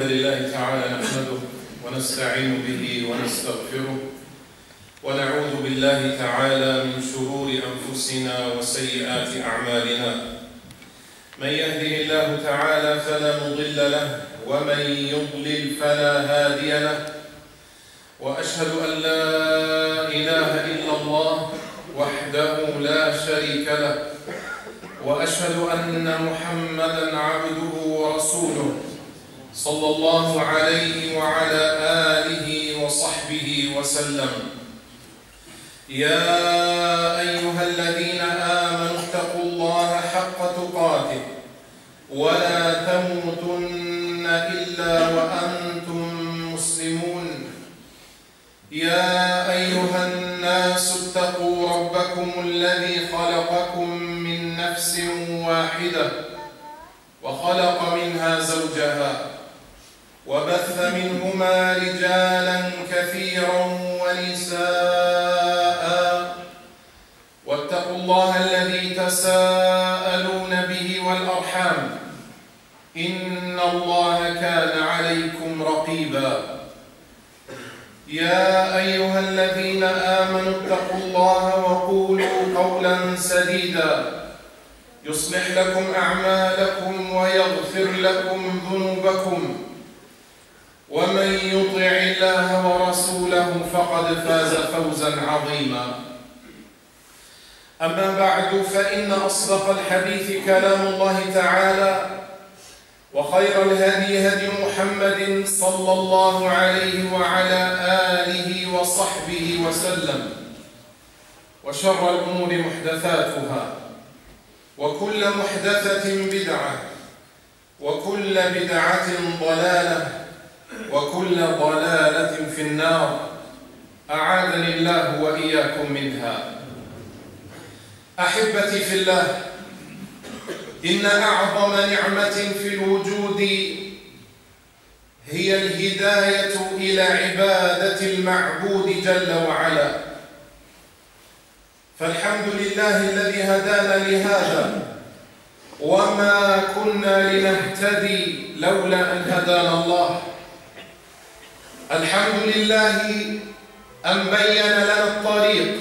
لله تعالى نحمده ونستعين به ونستغفره ونعوذ بالله تعالى من شرور أنفسنا وسيئات أعمالنا. من يهده الله تعالى فلا مضل له ومن يضلل فلا هادي له، وأشهد أن لا إله إلا الله وحده لا شريك له، وأشهد أن محمدًا عبده ورسوله صلى الله عليه وعلى آله وصحبه وسلم. يا أيها الذين آمنوا اتقوا الله حق تقاته ولا تموتن إلا وأنتم مسلمون. يا أيها الناس اتقوا ربكم الذي خلقكم من نفس واحدة وخلق منها زوجها وبث منهما رجالا كثيرا ونساء، واتقوا الله الذي تساءلون به والأرحام إن الله كان عليكم رقيبا. يا أيها الذين آمنوا اتقوا الله وقولوا قولا سديدا يصلح لكم أعمالكم ويغفر لكم ذنوبكم، ومن يطع الله ورسوله فقد فاز فوزا عظيما. أما بعد، فإن أصدق الحديث كلام الله تعالى، وخير الهدي هدي محمد صلى الله عليه وعلى آله وصحبه وسلم، وشر الأمور محدثاتها، وكل محدثة بدعة، وكل بدعة ضلالة، وكل ضلالة في النار، أعاذني الله وإياكم منها. أحبتي في الله، إن أعظم نعمة في الوجود هي الهداية إلى عبادة المعبود جل وعلا، فالحمد لله الذي هدانا لهذا، وما كنا لنهتدي لولا أن هدانا الله. الحمد لله أن بين لنا الطريق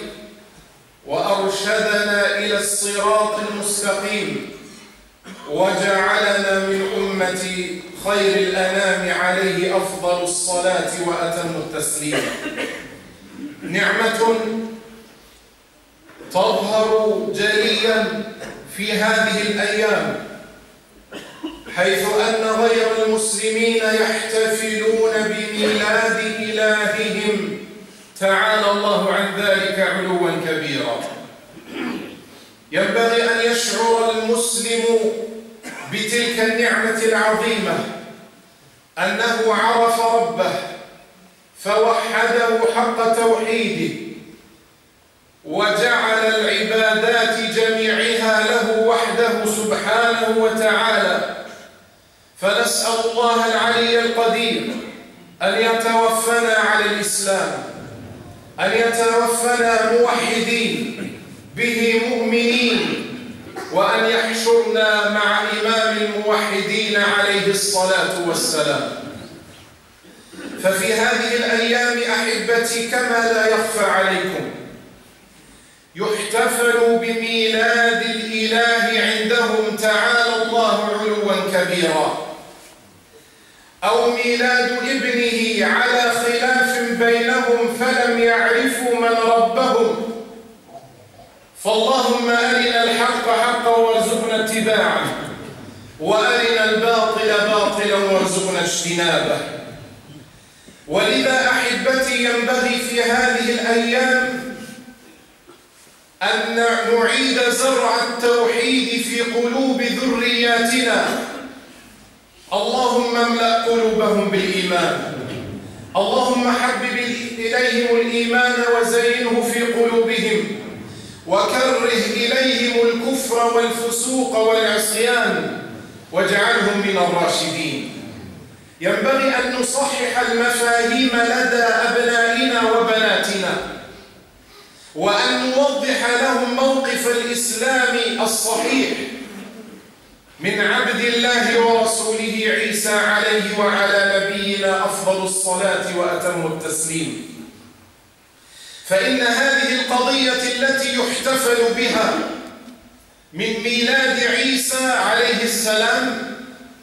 وأرشدنا إلى الصراط المستقيم، وجعلنا من أمة خير الأنام عليه أفضل الصلاة وأتم التسليم. نعمة تظهر جليا في هذه الأيام، حيث أن غير المسلمين يحتفلون بميلاد إلههم تعالى الله عن ذلك علوا كبيرا. ينبغي أن يشعر المسلم بتلك النعمة العظيمة، أنه عرف ربه فوحده حق توحيده، وجعل العبادات جميعها له وحده سبحانه وتعالى. فنسأل الله العلي القدير أن يتوفنا على الإسلام، أن يتوفنا موحدين به مؤمنين، وأن يحشرنا مع إمام الموحدين عليه الصلاة والسلام. ففي هذه الأيام أحبتي، كما لا يخفى عليكم، يحتفل بميلاد الإله عندهم تعالى الله علوا كبيرا، أو ميلاد ابنه على خلاف بينهم فلم يعرفوا من ربهم. فاللهم أرنا الحق حقا وارزقنا اتباعه، وأرنا الباطل باطلا وارزقنا اجتنابه. ولذا أحبتي، ينبغي في هذه الأيام أن نعيد زرع التوحيد في قلوب ذرياتنا. اللهم املأ قلوبهم بالإيمان، اللهم حبب إليهم الإيمان وزينه في قلوبهم، وكره إليهم الكفر والفسوق والعصيان، واجعلهم من الراشدين. ينبغي أن نصحح المفاهيم لدى أبنائنا وبناتنا، وأن نوضح لهم موقف الإسلام الصحيح، من عبد الله ورسوله عيسى عليه وعلى نبينا أفضل الصلاة وأتم التسليم. فإن هذه القضية التي يحتفل بها من ميلاد عيسى عليه السلام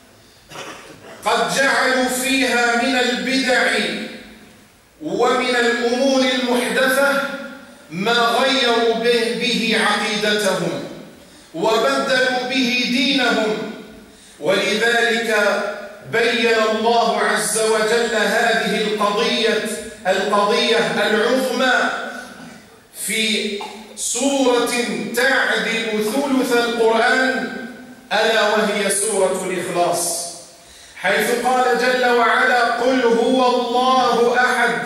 قد جعلوا فيها من البدع ومن الأمور المحدثة ما غيروا به عقيدتهم وبدلوا به دينهم. ولذلك بين الله عز وجل هذه القضية العظمى في سورة تعدل ثلث القرآن، ألا وهي سورة الإخلاص، حيث قال جل وعلا: قل هو الله أحد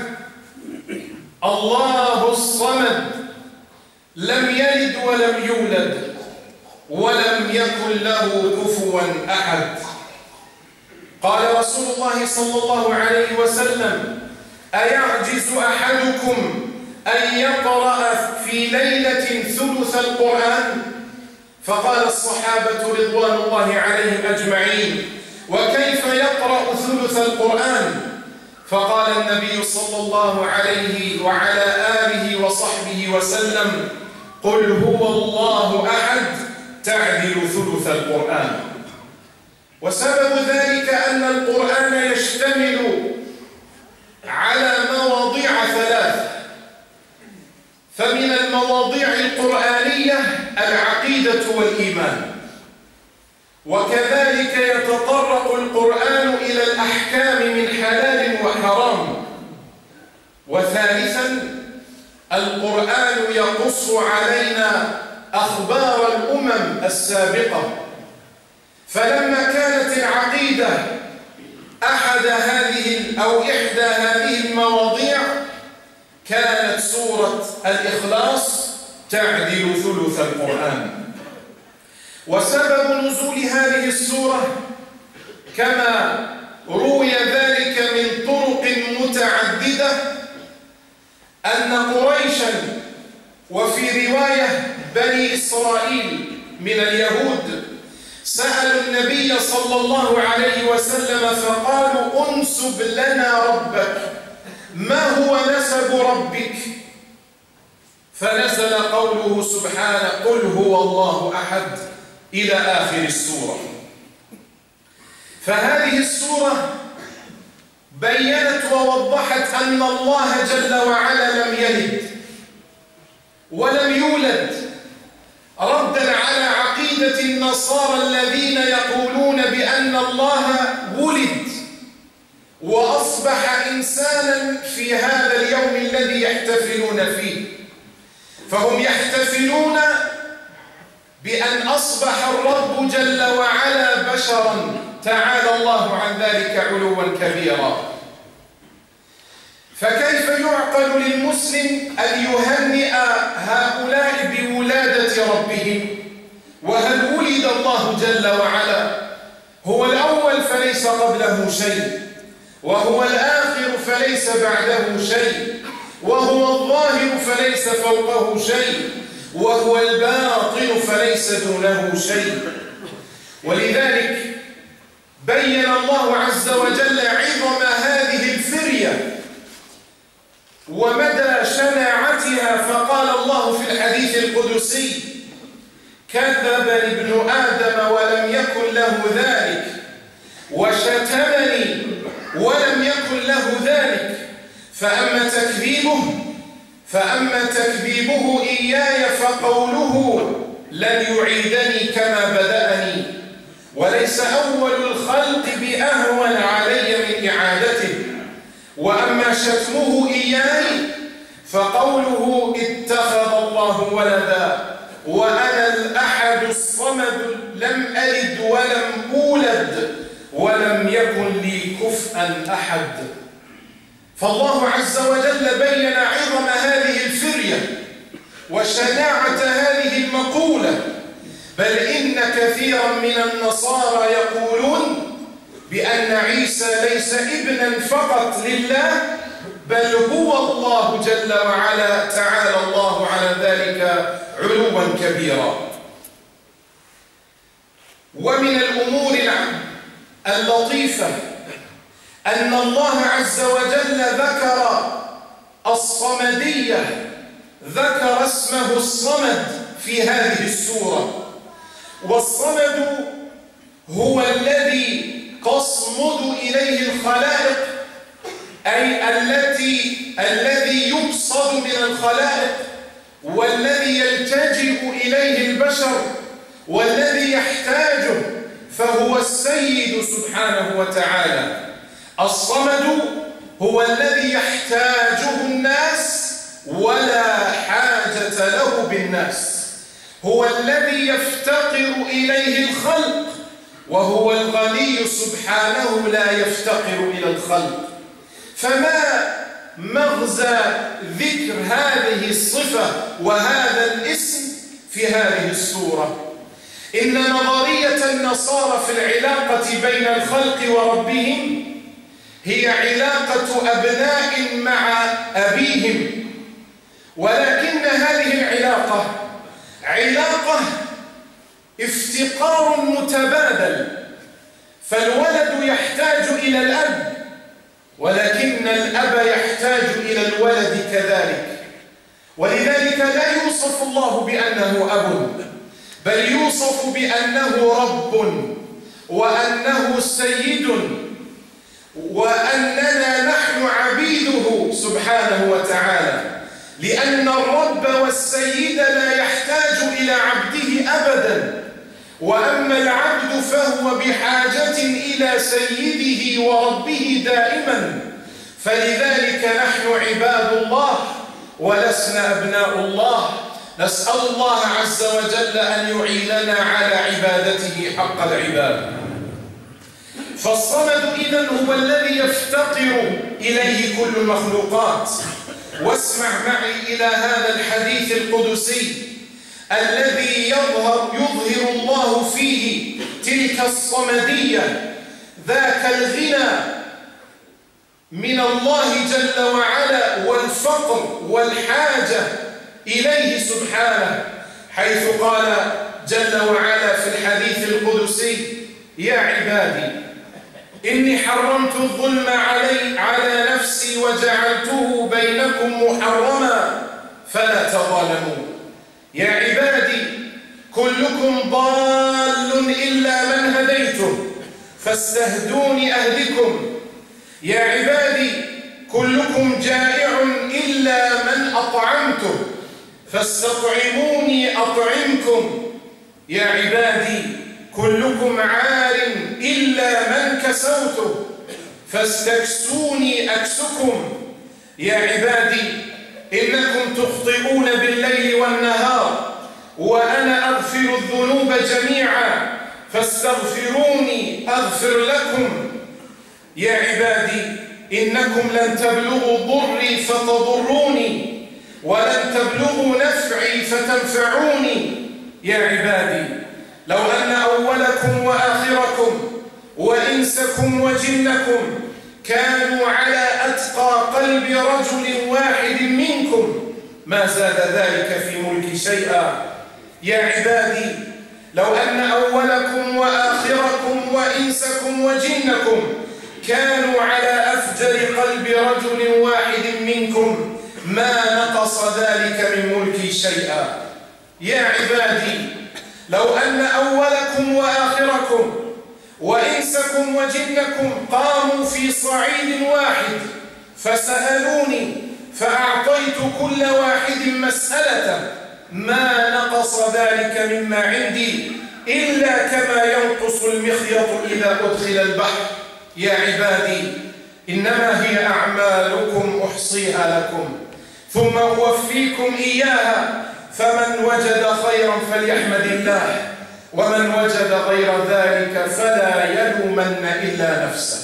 الله الصمد لم يلد ولم يولد ولم يكن له كفوا أحد. قال رسول الله صلى الله عليه وسلم: أيعجز أحدكم أن يقرأ في ليلة ثلث القرآن؟ فقال الصحابة رضوان الله عليهم أجمعين: وكيف يقرأ ثلث القرآن؟ فقال النبي صلى الله عليه وعلى آله وصحبه وسلم: قل هو الله أحد تعدل ثلث القرآن. وسبب ذلك أن القرآن يشتمل على مواضيع ثلاث، فمن المواضيع القرآنية العقيدة والإيمان، وكذلك يتطرق القرآن إلى الأحكام من حلال وحرام، وثالثا القرآن يقص علينا أخبار الأمم السابقة. فلما كانت العقيدة إحدى هذه المواضيع كانت سورة الإخلاص تعدل ثلث القرآن. وسبب نزول هذه السورة كما روي ذلك من طرق متعددة أن قريشا، وفي رواية بني إسرائيل من اليهود، سألوا النبي صلى الله عليه وسلم فقالوا: انسب لنا ربك، ما هو نسب ربك؟ فنزل قوله سبحانه: قل هو الله أحد، إلى آخر السورة. فهذه السورة بيّنت ووضحت أن الله جل وعلا لم يلد ولم يولد، ردا على عقيدة النصارى الذين يقولون بأن الله ولد وأصبح إنسانا في هذا اليوم الذي يحتفلون فيه. فهم يحتفلون بأن أصبح الرب جل وعلا بشرا، تعالى الله عن ذلك علوا كبيرا. فكيف يعقل للمسلم أن يهنئ هؤلاء بولادة ربهم؟ وهل ولد الله جل وعلا؟ هو الأول فليس قبله شيء، وهو الآخر فليس بعده شيء، وهو الظاهر فليس فوقه شيء، وهو الباطن فليس دونه شيء. ولذلك بين الله عز وجل عظم هذه الفرية ومدى شناعتها، فقال الله في الحديث القدسي: كذبني ابن آدم ولم يكن له ذلك، وشتمني ولم يكن له ذلك، فأما تكذيبه إياي فقوله لن يعيدني كما بدأني، وليس أول الخلق بأهون علي من إعادته. وأما شتمه إياي فقوله اتخذ الله ولدا وأنا الأحد الصمد لم ألد ولم أولد ولم يكن لي كفءا أحد. فالله عز وجل بين عظم هذه الفرية وشناعة هذه المقولة. بل إن كثيرا من النصارى يقولون بأن عيسى ليس ابنا فقط لله، بل هو الله جل وعلا، تعالى الله على ذلك علوا كبيرا. ومن الأمور اللطيفة أن الله عز وجل ذكر الصمدية، ذكر اسمه الصمد في هذه السورة. والصمد هو الذي تصمد إليه الخلائق، أي الذي يقصد من الخلائق، والذي يلتجئ إليه البشر، والذي يحتاجه، فهو السيد سبحانه وتعالى. الصمد هو الذي يحتاجه الناس ولا حاجة له بالناس، هو الذي يفتقر إليه الخلق، وهو الغني سبحانه لا يفتقر إلى الخلق. فما مغزى ذكر هذه الصفة وهذا الاسم في هذه السورة؟ إن نظرية النصارى في العلاقة بين الخلق وربهم هي علاقة أبناء مع أبيهم، ولكن هذه العلاقة علاقة افتقار متبادل، فالولد يحتاج إلى الأب، ولكن الأب يحتاج إلى الولد كذلك. ولذلك لا يوصف الله بأنه أب، بل يوصف بأنه رب، وأنه سيد، وأننا نحن عبيده سبحانه وتعالى، لأن الرب والسيد لا يحتاج إلى عبده أبدا، وأما العبد فهو بحاجة إلى سيده وربه دائما. فلذلك نحن عباد الله ولسنا أبناء الله. نسأل الله عز وجل أن يعيننا على عبادته حق العبادة. فالصمد إذن هو الذي يفتقر إليه كل المخلوقات. واسمع معي إلى هذا الحديث القدسي الذي يظهر الله فيه تلك الصمدية، ذاك الغنى من الله جل وعلا والفقر والحاجة إليه سبحانه، حيث قال جل وعلا في الحديث القدسي: يا عبادي إني حرمت الظلم على نفسي وجعلته بينكم محرما فلا تظالموا. يا عبادي كلكم ضال إلا من هديته فاستهدوني أهدكم. يا عبادي كلكم جائع إلا من أطعمته فاستطعموني أطعمكم. يا عبادي كلكم عار إلا من كسوته فاستكسوني أكسكم. يا عبادي إنكم تخطئون بالليل والنهار وأنا أغفر الذنوب جميعا فاستغفروني أغفر لكم. يا عبادي إنكم لن تبلغوا ضري فتضروني ولن تبلغوا نفعي فتنفعوني. يا عبادي لو أن أولكم وآخركم وإنسكم وجنكم كانوا على أتقى قلب رجل واحد منكم ما زاد ذلك في ملكي شيئا. يا عبادي لو أن أولكم وآخركم وإنسكم وجنكم كانوا على أفجر قلب رجل واحد منكم ما نقص ذلك من ملكي شيئا. يا عبادي لو أن أولكم وآخركم وإنسكم وجنكم قاموا في صعيد واحد فسألوني فأعطيت كل واحد مسألة ما نقص ذلك مما عندي إلا كما ينقص المخيط إذا أدخل البحر. يا عبادي إنما هي أعمالكم أحصيها لكم ثم أوفيكم إياها فمن وجد خيرا فليحمد الله ومن وجد غير ذلك فلا يلومن إلا نفسه.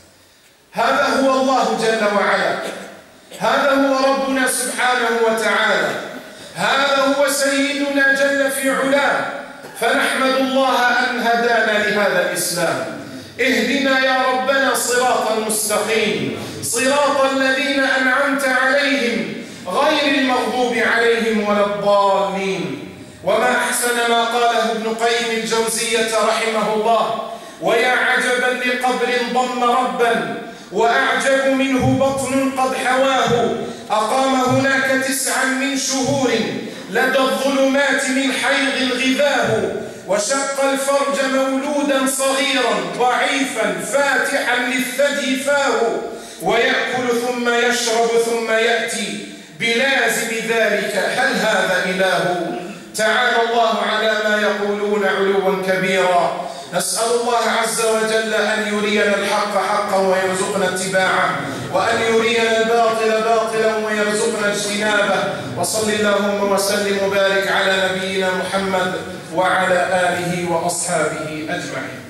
هذا هو الله جل وعلا، هذا هو ربنا سبحانه وتعالى، هذا هو سيدنا جل في علاه. فنحمد الله أن هدانا لهذا الإسلام. اهدنا يا ربنا صراطا مستقيم، صراط الذين أنعمت عليهم غير المغضوب عليهم ولا الضالين. وما أحسن ما قاله ابن قيم الجوزية رحمه الله: ويا عجبا لقبر ضم ربا وأعجب منه بطن قد حواه، أقام هناك 9 من شهور لدى الظلمات من حيض غذاه، وشق الفرج مولودا صغيرا ضعيفا فاتحا للثدي فاه، ويأكل ثم يشرب ثم يأتي بلازم ذلك، هل هذا إله؟ تعالى الله على ما يقولون علوا كبيرا. نسأل الله عز وجل أن يرينا الحق حقا ويرزقنا اتباعه، وأن يرينا الباطل باطلا ويرزقنا اجتنابه. وصل اللهم وسلم وبارك على نبينا محمد وعلى آله وأصحابه أجمعين.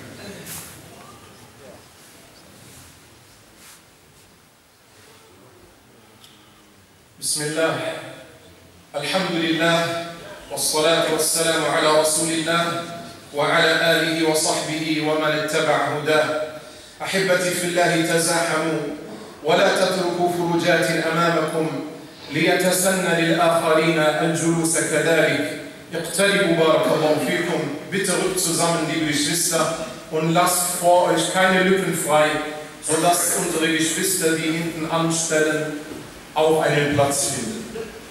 بسم الله، الحمد لله، والصلاة والسلام على رسول الله وعلى آله وصحبه ومن اتبع هداه. أحبتي في الله، تزاحموا ولا تتركوا فرجات أمامكم ليتسنى للآخرين الجلوس كذلك. اقتربوا بارك الله فيكم. Bitte rückt zusammen, liebe Geschwister, und lasst vor euch keine Lücken frei, sodass unsere Geschwister, die hinten anstellen, auch einen Platz finden.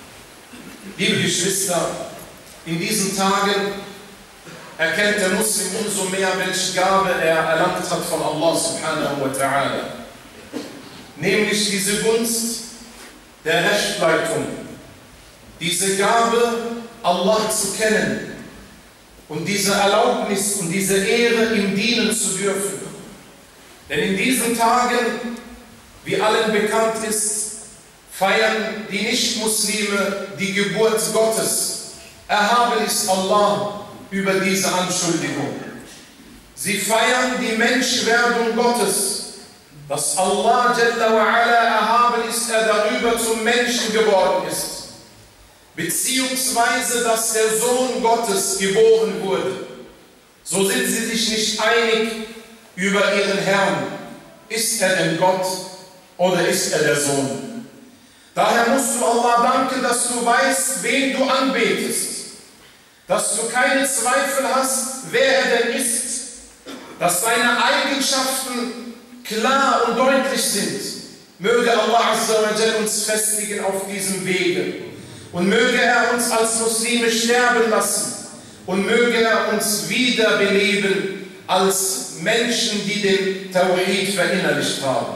Liebe Geschwister, in diesen Tagen erkennt der Muslim umso mehr, welche Gabe er erlangt hat von Allah subhanahu wa ta'ala. Nämlich diese Gunst der Rechtleitung, diese Gabe, Allah zu kennen und diese Erlaubnis und diese Ehre, ihm dienen zu dürfen. Denn in diesen Tagen, wie allen bekannt ist, feiern die Nichtmuslime die Geburt Gottes. Erhaben ist Allah über diese Anschuldigung. Sie feiern die Menschwerdung Gottes, dass Allah Jalla wa Ala erhaben ist, er darüber zum Menschen geworden ist, beziehungsweise dass der Sohn Gottes geboren wurde. So sind sie sich nicht einig über ihren Herrn. Ist er denn Gott oder ist er der Sohn? Daher musst du Allah danken, dass du weißt, wen du anbetest, dass du keine Zweifel hast, wer er denn ist, dass seine Eigenschaften klar und deutlich sind. Möge Allah Azza wa Jal uns festigen auf diesem Wege und möge er uns als Muslime sterben lassen und möge er uns wiederbeleben als Menschen, die den Tawhid verinnerlicht haben.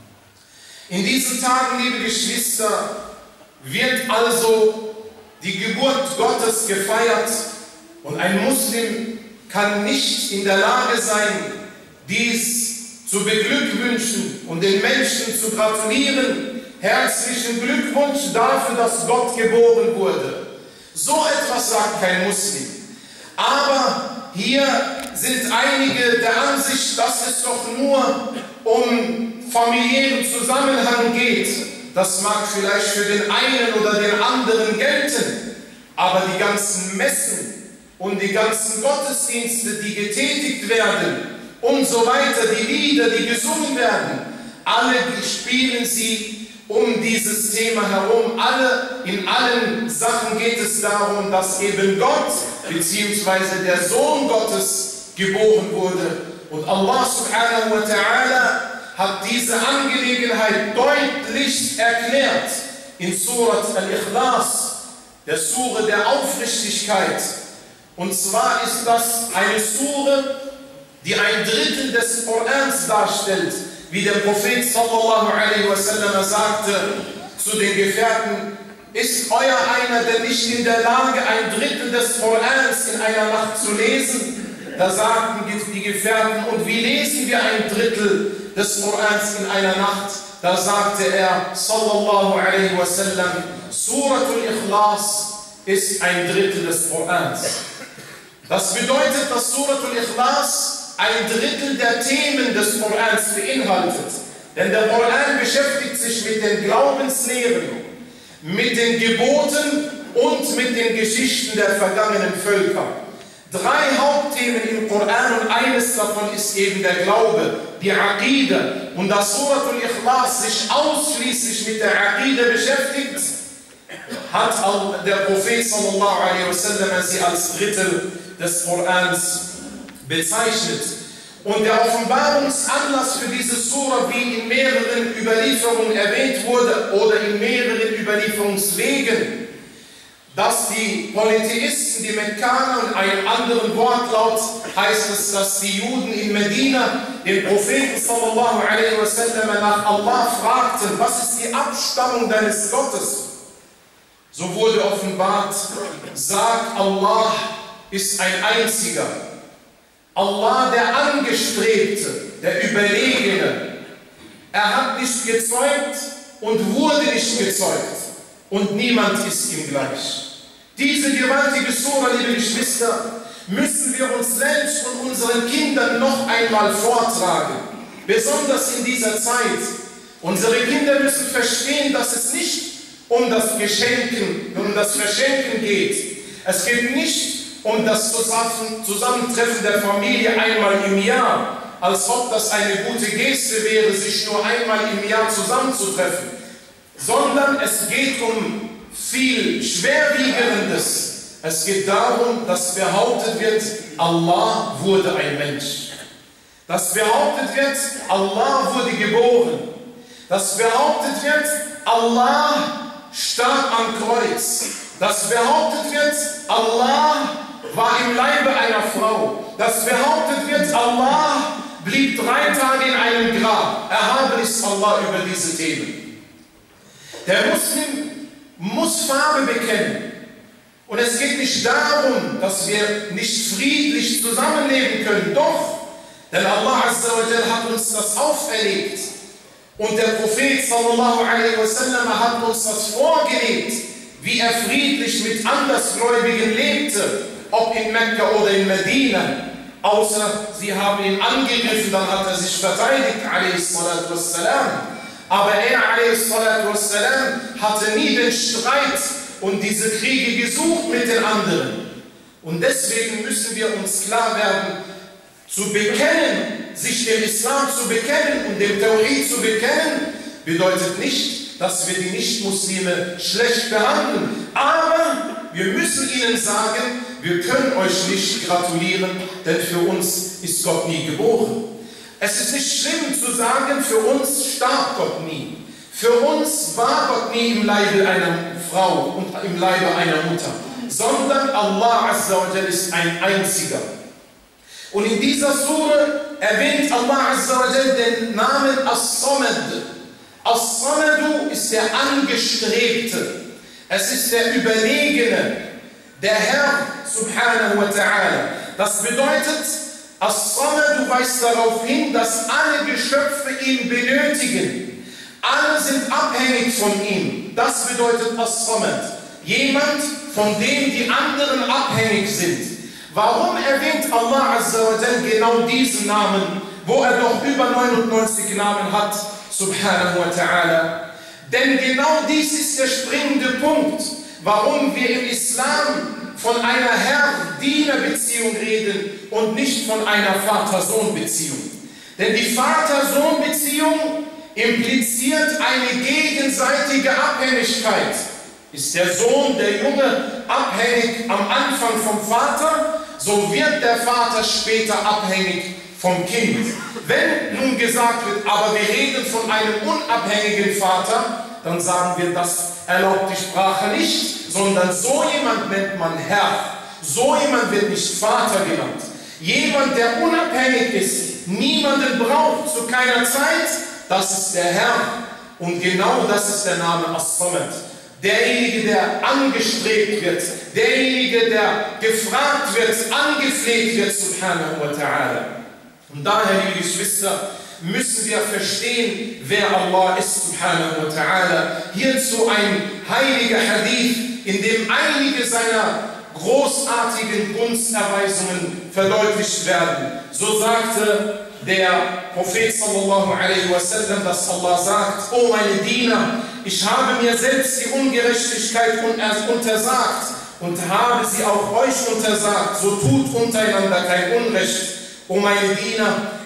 In diesen Tagen, liebe Geschwister, wird also die Geburt Gottes gefeiert und ein Muslim kann nicht in der Lage sein, dies zu beglückwünschen und den Menschen zu gratulieren. Herzlichen Glückwunsch dafür, dass Gott geboren wurde. So etwas sagt kein Muslim. Aber hier sind einige der Ansicht, dass es doch nur um familiären Zusammenhang geht. Das mag vielleicht für den einen oder den anderen gelten, aber die ganzen Messen und die ganzen Gottesdienste, die getätigt werden und so weiter, die Lieder, die gesungen werden, alle spielen sie um dieses Thema herum. In allen Sachen geht es darum, dass eben Gott bzw. der Sohn Gottes geboren wurde. Und Allah subhanahu wa ta'ala hat diese Angelegenheit deutlich erklärt in Surat Al-Ikhlas, der Sure der Aufrichtigkeit. Und zwar ist das eine Sure, die 1/3 des Korans darstellt, wie der Prophet sallallahu alaihi wasallam sagte zu den Gefährten: Ist euer einer denn nicht in der Lage, 1/3 des Korans in einer Nacht zu lesen? Da sagten die Gefährten: Und wie lesen wir 1/3 des Korans in einer Nacht? Da sagte er sallallahu alaihi wasallam: Suratul Ikhlas ist 1/3 des Korans. Das bedeutet, dass Suratul Ikhlas 1/3 der Themen des Korans beinhaltet. Denn der Koran beschäftigt sich mit den Glaubenslehren, mit den Geboten und mit den Geschichten der vergangenen Völker. 3 Hauptthemen im Koran und eines davon ist eben der Glaube, die Aqida. Und da Suratul Ikhlas sich ausschließlich mit der Aqida beschäftigt, hat der Prophet sallallahu alaihi wasallam sie als Drittel des Korans bezeichnet. Und der Offenbarungsanlass für diese Sura, wie in mehreren Überlieferungen erwähnt wurde oder in mehreren Überlieferungswegen, dass die Polytheisten, die Mekkaner, und einem anderen Wortlaut heißt es, dass die Juden in Medina den Propheten sallallahu alaihi wasallam nach Allah fragten, was ist die Abstammung deines Gottes? So wurde offenbart, sagt, Allah ist ein einziger. Allah, der Angestrebte, der Überlegene. Er hat nicht gezeugt und wurde nicht gezeugt. Und niemand ist ihm gleich. Diese gewaltige Sura, liebe Geschwister, müssen wir uns selbst und unseren Kindern noch einmal vortragen. Besonders in dieser Zeit. Unsere Kinder müssen verstehen, dass es nicht um das Verschenken geht. Es geht nicht um das Zusammentreffen der Familie einmal im Jahr, als ob das eine gute Geste wäre, sich nur einmal im Jahr zusammenzutreffen, sondern es geht um viel Schwerwiegendes. Es geht darum, dass behauptet wird, Allah wurde ein Mensch. Dass behauptet wird, Allah wurde geboren. Dass behauptet wird, Allah starb am Kreuz. Dass behauptet wird, Allah war im Leibe einer Frau. Dass behauptet wird, Allah blieb 3 Tage in einem Grab. Erhaben ist Allah über diese Themen. Der Muslim muss Farbe bekennen. Und es geht nicht darum, dass wir nicht friedlich zusammenleben können. Doch, denn Allah Azza wa Jal hat uns das auferlegt. Und der Prophet sallallahu alaihi wasallam hat uns das vorgelebt, wie er friedlich mit Andersgläubigen lebte, ob in Mekka oder in Medina. Außer sie haben ihn angegriffen, dann hat er sich verteidigt, alaihi salatu wassalam. Aber er, alaihi salatu wassalam, hatte nie den Streit und diese Kriege gesucht mit den anderen. Und deswegen müssen wir uns klar werden, zu bekennen, sich dem Islam zu bekennen und dem Tawhid zu bekennen, bedeutet nicht, dass wir die Nicht-Muslime schlecht behandeln. Aber wir müssen ihnen sagen, wir können euch nicht gratulieren, denn für uns ist Gott nie geboren. Es ist nicht schlimm zu sagen, für uns starb Gott nie. Für uns war Gott nie im Leibe einer Frau und im Leibe einer Mutter, sondern Allah Azza wa Jal ist ein einziger. Und in dieser Sura erwähnt Allah Azza wa Jal den Namen As-Samad. As-Samadu ist der Angestrebte. Es ist der Überlegene, der Herr Subhanahu wa Ta'ala. Das bedeutet, As-Samadu weist darauf hin, dass alle Geschöpfe ihn benötigen. Alle sind abhängig von ihm. Das bedeutet As-Samad. Jemand, von dem die anderen abhängig sind. Warum erwähnt Allah Azza wa Jal genau diesen Namen, wo er doch über 99 Namen hat, Subhanahu wa Ta'ala? Denn genau dies ist der springende Punkt, warum wir im Islam von einer Herr-Diener-Beziehung reden und nicht von einer Vater-Sohn-Beziehung. Denn die Vater-Sohn-Beziehung impliziert eine gegenseitige Abhängigkeit. Ist der Sohn, der Junge, abhängig am Anfang vom Vater, so wird der Vater später abhängig vom Kind. Wenn nun gesagt wird, aber wir reden von einem unabhängigen Vater, dann sagen wir, das erlaubt die Sprache nicht, sondern so jemand nennt man Herr. So jemand wird nicht Vater genannt. Jemand, der unabhängig ist, niemanden braucht zu keiner Zeit, das ist der Herr. Und genau das ist der Name As-Samad. Derjenige, der angestrebt wird, derjenige, der gefragt wird, angefleht wird, Subhanahu wa Ta'ala. Und daher, liebe Geschwister, müssen wir verstehen, wer Allah ist, Subhanahu wa Ta'ala. Hierzu ein heiliger Hadith, in dem einige seiner großartigen Gunsterweisungen verdeutlicht werden. So sagte der Prophet sallallahu alaihi wasallam, dass Allah sagt: O meine Diener, ich habe mir selbst die Ungerechtigkeit untersagt und habe sie auch euch untersagt, so tut untereinander kein Unrecht. O meine Diener,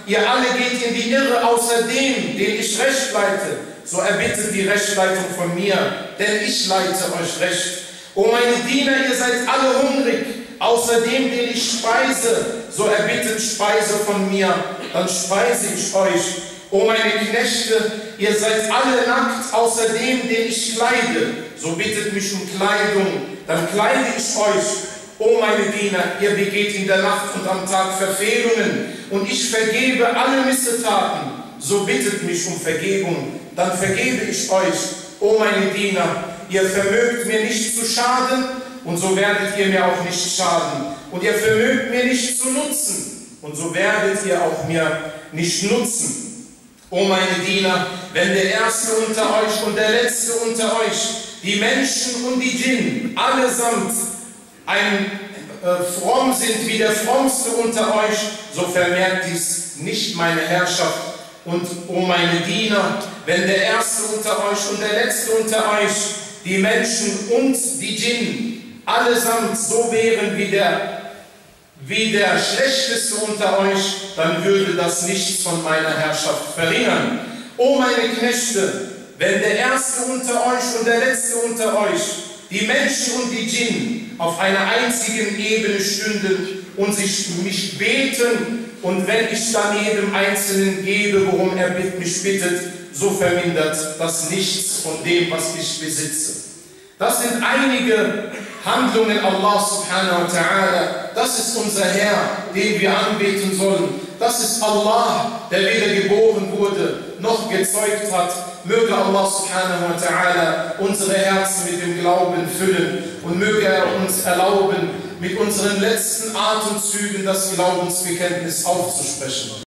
ihr alle geht in die Irre, außer dem, den ich Recht leite. So erbittet die Rechtleitung von mir, denn ich leite euch Recht. O meine Diener, ihr seid alle hungrig, außer dem, den ich speise. So erbittet Speise von mir, dann speise ich euch. O meine Knechte, ihr seid alle nackt, außer dem, den ich kleide. So bittet mich um Kleidung, dann kleide ich euch. O meine Diener, ihr begeht in der Nacht und am Tag Verfehlungen, und ich vergebe alle Missetaten. So bittet mich um Vergebung, dann vergebe ich euch. O meine Diener, ihr vermögt mir nicht zu schaden, und so werdet ihr mir auch nicht schaden. Und ihr vermögt mir nicht zu nutzen, und so werdet ihr auch mir nicht nutzen. O meine Diener, wenn der Erste unter euch und der Letzte unter euch, die Menschen und die Djinn, allesamt fromm sind wie der Frommste unter euch, so vermehrt dies nicht meine Herrschaft. Und, o meine Diener, wenn der Erste unter euch und der Letzte unter euch, die Menschen und die Djinn, allesamt so wären wie der Schlechteste unter euch, dann würde das nichts von meiner Herrschaft verringern. O meine Knechte, wenn der Erste unter euch und der Letzte unter euch, die Menschen und die Djinn, auf einer einzigen Ebene stünden und sich mich beten, und wenn ich dann jedem Einzelnen gebe, worum er mich bittet, so vermindert das nichts von dem, was ich besitze. Das sind einige Handlungen Allah subhanahu wa ta'ala. Das ist unser Herr, den wir anbeten sollen. Das ist Allah, der weder geboren wurde, noch gezeugt hat. Möge Allah subhanahu wa ta'ala unsere Herzen mit dem Glauben füllen und möge er uns erlauben, mit unseren letzten Atemzügen das Glaubensbekenntnis aufzusprechen.